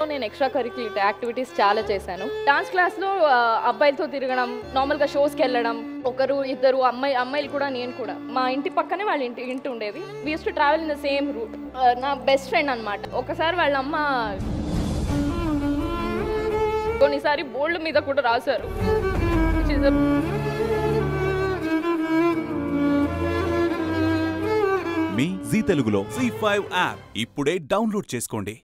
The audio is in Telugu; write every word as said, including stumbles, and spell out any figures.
నేను ఎక్స్ట్రా కరిక్యులర్ యాక్టివిటీస్ చాలా చేశాను. డాన్స్ క్లాస్లో అబ్బాయిలతో తిరగడం, నార్మల్గా షోస్కి వెళ్ళడం, ఒకరు ఇద్దరు అమ్మాయి అమ్మాయిలు కూడా నేను కూడా మా ఇంటి పక్కనే వాళ్ళ ఇంటి ఇంటి ఉండేది. We use to travel in the same route. నా బెస్ట్ ఫ్రెండ్ అనమాట. ఒకసారి వాళ్ళ అమ్మ కొన్నిసారి బోర్డు మీద కూడా రాశారు. మీ జీ తెలుగులో జీ ఫైవ్ యాప్ ఇప్పుడే డౌన్లోడ్ చేసుకోండి.